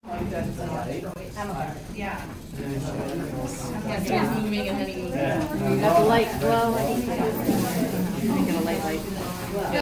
Yeah. Yeah, moving and then Got the light glow. making a light.